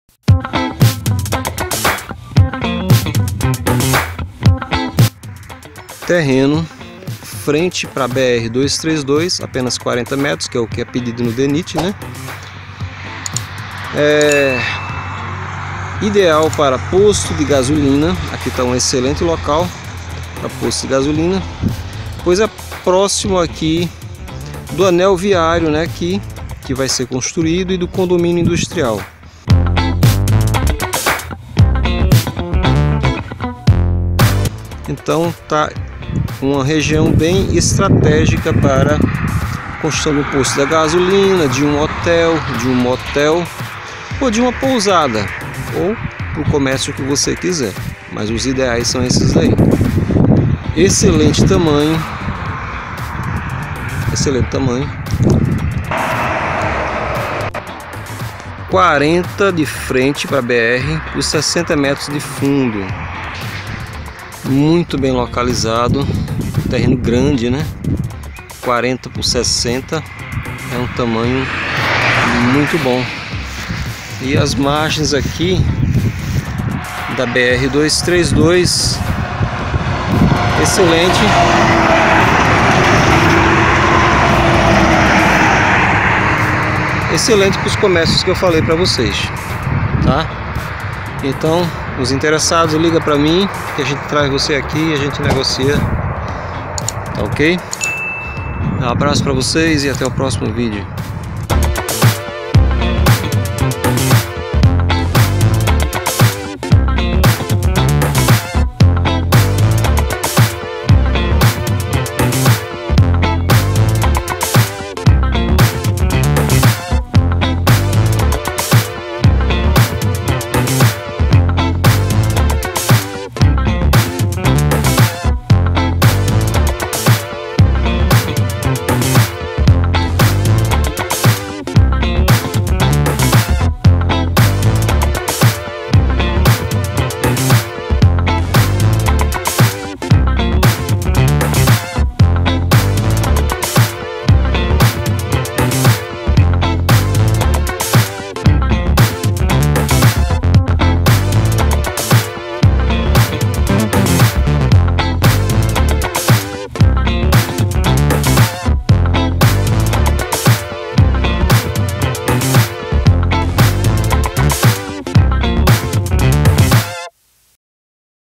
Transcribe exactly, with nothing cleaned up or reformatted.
Terreno frente para a B R duzentos e trinta e dois, apenas quarenta metros, que é o que é pedido no D N I T, né? É ideal para posto de gasolina. Aqui está um excelente local para posto de gasolina, pois é próximo aqui do anel viário, né, que, que vai ser construído, e do condomínio industrial. Então tá uma região bem estratégica para a construção do posto da gasolina, de um hotel, de um motel ou de uma pousada, ou para o comércio que você quiser, mas os ideais são esses aí. Excelente tamanho, excelente tamanho. quarenta de frente para a B R por sessenta metros de fundo. Muito bem localizado, terreno grande, né? quarenta por sessenta é um tamanho muito bom. E as margens aqui da B R duzentos e trinta e dois, excelente. Excelente para os comércios que eu falei para vocês, tá? Então, os interessados, liga para mim que a gente traz você aqui e a gente negocia, tá ok? Um abraço para vocês e até o próximo vídeo.